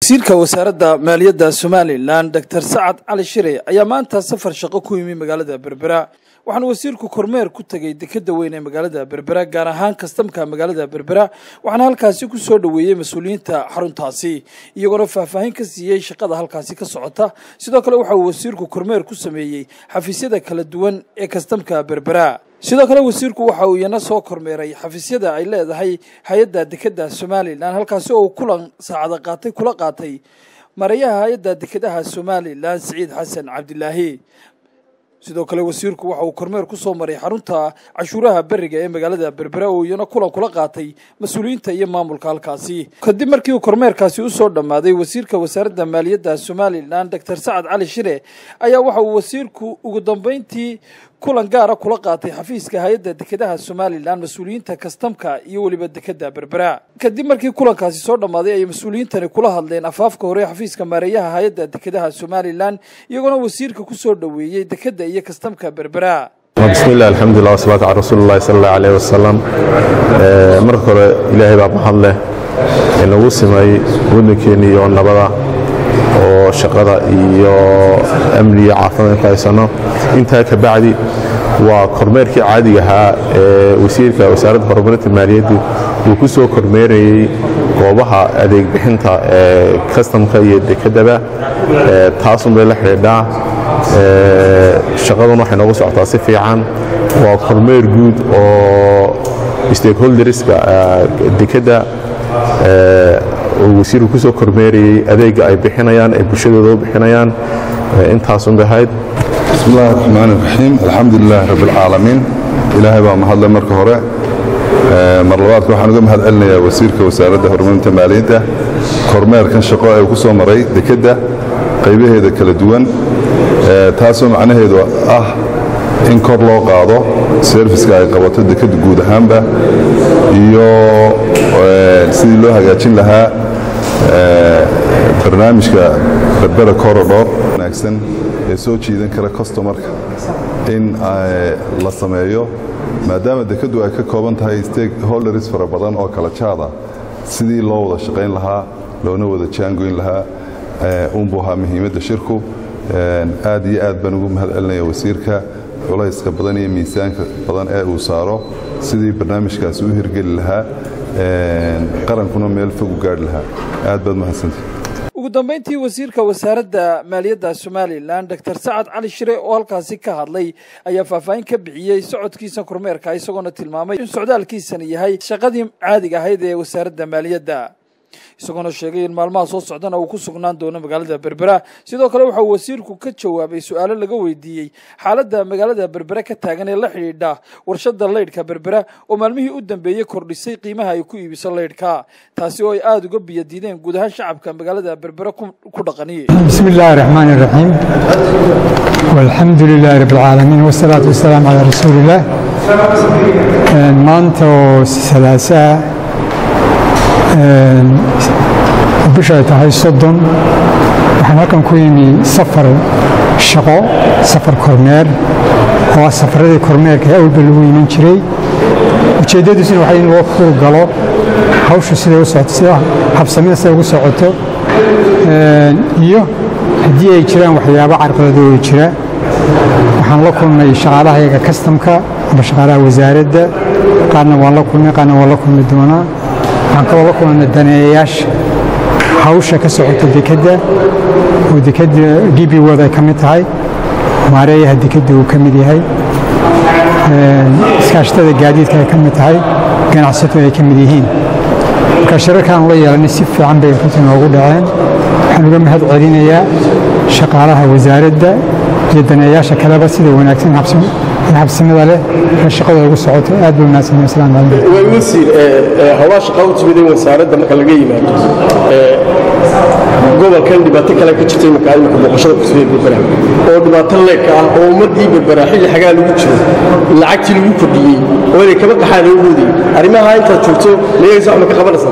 wasiirka wasaaradda maaliyadda Somaliland Dr. Sacad Cali Shire ayaa maanta safar shaqo ku yimi magaalada Berbera waxaana wasiirku kormeer ku tagay dekedda weyn ee magaalada Berbera gaar ahaan kastamka magaalada Berbera waxaana halkaasi ku soo dhaweeyay mas'uuliyiinta xaruntaasi iyagoo faahfaahin ka siiyay shaqada halkaasi ka socota sidoo kale waxa uu wasiirku kormeer ku sameeyay xafiisyada kala duwan ee kastamka Berbera sidoo kale wasiirku waxa uu yana soo kormeeray xafiisyada ay leedahay hay'adda dekedda Somaliland halkaas oo kulan saacada kula qaatay mareeyaha hay'adda dekedaha Somaliland Saciid Xasan Cabdilaahi sidoo kale wasiirku waxa uu kormeer ku soo maray xarunta cashuuraha bariga ee magaalada Berbera oo yana kulan kula qaatay mas'uuliyiinta iyo maamulka halkaasi kadib markii uu kormeerkaasi u soo dhamaaday wasiirka wasaaradda maaliyadda Somaliland Dr. Sacad Cali Shire ayaa waxa uu wasiirku ugu dambeyntii kulan gaar ah kula qaatay xafiiska hay'adda dekedaha Somaliland mas'uuliyiinta kastamka iyo waliba dekedda Berbera kadib markii kulankaasi soo dhamaaday ay mas'uuliyiintani kula hadleen afaafka hore xafiiska mareeyaha hay'adda dekedaha Somaliland iyagoo wasiirka ku soo dhaweeyay dekedda iyo kastamka Berbera بسم الله الحمد لله والصلاة على رسول الله صلى الله عليه وسلم مركور إلهي باب محله إنه وسمي ودنكيني والنبضة وشقضة iyo amniga caafimaadka qaysano inta ka bacdi waa kormeerkii caadiga ahaa ee wasiirka wasaaradda horumarinta maaliyadda uu ku soo kormeerayay goobaha adeeg bixinta ee kastamka iyo dekedaba taas oo la xiriirda shaqaduna waxay noogu socotaa si fiican waa kormeer guud oo stakeholderska dekedda wasiirku ku soo kormeerayay adeega ay bixinayaan ee bulshadooda u bixinayaan intaas oo bahayd bismillaahir rahmaanir rahiim alxamdulilaahi rabbil caalamiin ilaahay baa mahadle marka hore mar labaad waxaan uga mahad celinayaa wasiirka wasaaradda horumarinta maaliyadda kormeerkan shaqo ee ku soo maray dekedda qaybaheeda kala duwan taasoo macnaheedu ah in kor loo qaado serviceka ay qabato dekedda guud ahaanba iyo sidii loo hagaajin lahaa barnaamijka Berbera Corridor wanaagsan ee soo jiidan kara customerka in la sameeyo maadaama dekeddu ay ka kooban tahay stakeholders fara badan oo kala jaada sidii loo wada shaqayn lahaa loona wada jaangoyn lahaa umbuha muhiimadda shirku aad iyo aad baan ugu mahad celinaya wasiirka culayska badan iyo miisaanka badan ee uu saaro sidii barnaamijkaasi u hirgeli lahaa qarankuna meel fog u gaadhi lahaa aad baad mahadsantahay ugu dambeyntii wasiirka wasaaradda maaliyadda Somaliland Dr. Sacad Cali Shire oo halkaasi ka hadlay ayaa faahfaahin ka bixiyay socodkiisa kormeerka isagoo tilmaamay in socdaalkiisan yahay shaqadii caadiga ahayd ee wasaaradda maaliyadda isagoo sheegay in maalmaha soo socdana uu ku sugnaan doono magaalada Berbera sidoo kale waxa uu wasiirku ka jawaabay su'aalo laga weydiiyay xaaladda magaalada Berbera ka taagan ee la xiriirta warshada leydhka Berbera oo maalmihii u dambeeyay kordhisay qiimaha ay ku iibiso leydhka taasi oo ay aad uga biyadiideen guud ahaan shacabka magaalada Berbera ku dhaqaniyay bismillaahir rahmaanir rahiim walhamdulillaahi rabbil caalamiin wassalaatu wassalaamu ala rasuulillah maanta salaasa bisha tahay 30 waxaan halkan ku yimi safar shaqo safar kormeer oo safaradii kormeerka ee awdal lagu iman jiray ujeedadiisuna waxay in loo furo galo hawsha sida u socoto habsamida sida ugu socoto iyo haddii ay jiraan waxyaabo carqalado oo jira waxaan la kulmay shaqaalaha kastamka ama shaqaalaha wasaaradda qaarna waan la kulmay qaarna waan la kulmi doonaa waxaan kaloo la kulmay daneeyayaasha hawsha ka socota dekedda oo dekedda DB World ay ka mid tahay maareeyaha dekedda uu ka mid yahay iskaashatada gaadiidka ay ka mid tahay ganacsatada ay ka mid yihiin marka shirarkaan la yeelanay si fiican bay runtii noogu dhaceen waxaan uga mahad celinayaa shaqaalaha wasaaradda iyo daneeyayaasha kaleba sida wanaagsan habsamada leh shaqada ugu socoto aad buu wanaagsan islaam calaykum way wasiir hawaa shaqada timid wasaaradda marka laga yimaado gobolkan dhibaato kale ka jirtay marka boqoshada ku soo Berbera oo dhibaato leeg ah oo ummadii Berbera xilli xagaa lagu jiro lacagtii lagu kordhiyay oo ay kaba qaxaan awoodii arrimaha inta joogto leeyaysa ama ka qabanaysan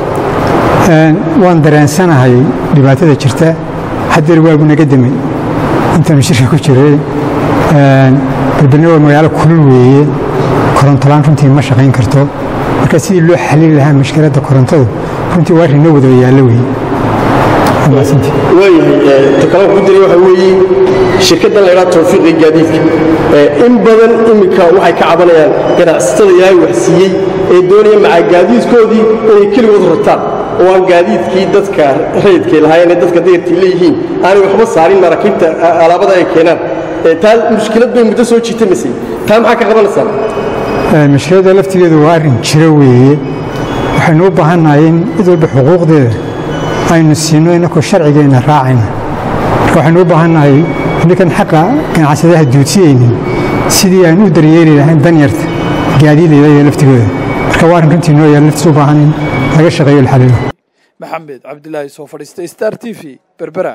waan dareensanahay dhibaatada jirta haddii waagu naga damay inta shirka ku jiray Berbera waa magaalo kulul weeye koronto laan runtii ma shaqayn karto marka sidii loo xalin lahaa mushkiladda korontada runtii waa rinno wada yaalo weeye تكلم قدري وحوي شركة اللي توفيق الجديد إن بدن إمك وحي كعبنا كذا استضياء وحسيي الدنيا مع الجديد كودي كل وضرتان وان جديد كي دتك ريد كي الهاي ندتك دير تليهين أنا وخمس صارين مراكبت على بدأ كينان تال مشكلة بين مدرسة وشيء تمسي تام حكى قبل السنة المشكلة لفتي دوار شروي وحنوب بهناين إذا بحقوق ده هاي نسينو إنك الشرع جينا راعينا وحنوب بهناي إن كان حقا كان عسده الدوتيين سيدي أنو دريالي لهن دنيرت قاعدين لي لفتي كوارن كنت إنه يلفتوا بهنين هذا شغيل الحليل محمد عبد الله سوفر ستار تي في بربرة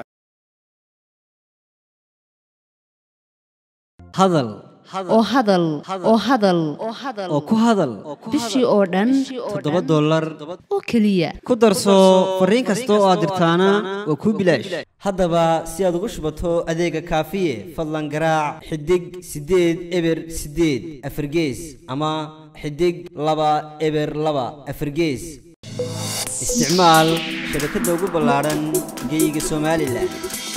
hadal oo hadal oo hadal oo ku hadal bishii oo dhan $7 oo kaliya ku darso fariin kasta oo aad dirtaana waa ku bilaash haddaba si aad ugu shubato adeega kaafiye fadlan garaac xidig 8 eber 8 afargees ama xidig 2 eber 2 afargees isticmaal shabakadda ugu ballaaran geyga Soomaaliland